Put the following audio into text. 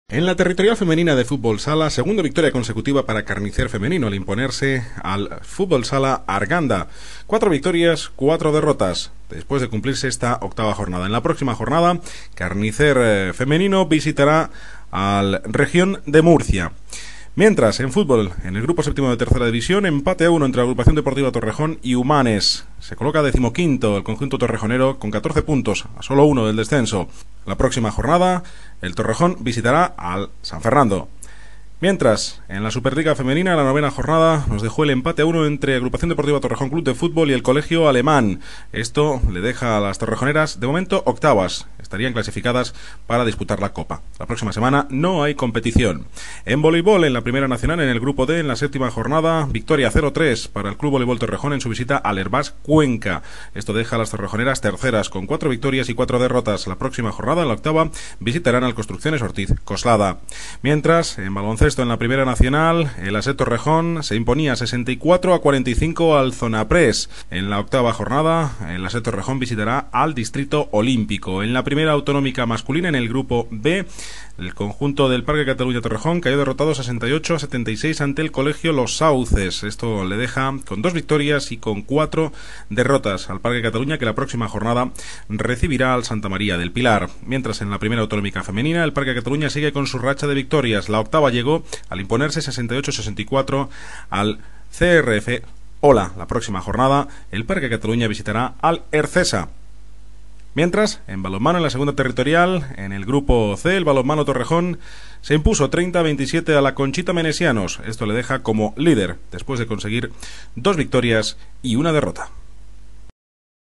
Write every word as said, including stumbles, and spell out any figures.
En la territorial femenina de fútbol sala, segunda victoria consecutiva para Carnicer femenino al imponerse al fútbol sala Arganda. Cuatro victorias, cuatro derrotas, después de cumplirse esta octava jornada. En la próxima jornada, Carnicer femenino visitará al Región de Murcia. Mientras, en fútbol, en el grupo séptimo de tercera división, empate a uno entre la Agrupación Deportiva Torrejón y Humanes. Se coloca decimoquinto el conjunto torrejonero con catorce puntos, a solo uno del descenso. La próxima jornada, el Torrejón visitará al San Fernando. Mientras, en la Superliga Femenina, la novena jornada nos dejó el empate a uno entre Agrupación Deportiva Torrejón Club de Fútbol y el Colegio Alemán. Esto le deja a las torrejoneras, de momento, octavas. Estarían clasificadas para disputar la Copa. La próxima semana no hay competición. En voleibol, en la Primera Nacional, en el Grupo D, en la séptima jornada, victoria cero tres para el Club Voleibol Torrejón en su visita al Herbás Cuenca. Esto deja a las torrejoneras terceras, con cuatro victorias y cuatro derrotas. La próxima jornada, en la octava, visitarán al Construcciones Ortiz Coslada. Mientras, en baloncesto, en la Primera Nacional, el A S E Torrejón se imponía sesenta y cuatro a cuarenta y cinco al Zonapres. En la octava jornada, el A S E Torrejón visitará al Distrito Olímpico. En la Primera Autonómica masculina, en el Grupo B, el conjunto del Parque Cataluña Torrejón cayó derrotado sesenta y ocho a setenta y seis ante el Colegio Los Sauces. Esto le deja con dos victorias y con cuatro derrotas al Parque Cataluña, que la próxima jornada recibirá al Santa María del Pilar. Mientras, en la Primera Autonómica femenina, el Parque Cataluña sigue con su racha de victorias. La octava llegó al imponerse sesenta y ocho a sesenta y cuatro al C R F Ola. La próxima jornada, el Parque Cataluña visitará al Ercesa. Mientras, en balonmano, en la segunda territorial, en el grupo C, el balonmano Torrejón se impuso treinta a veintisiete a la Conchita Menesianos. Esto le deja como líder, después de conseguir dos victorias y una derrota.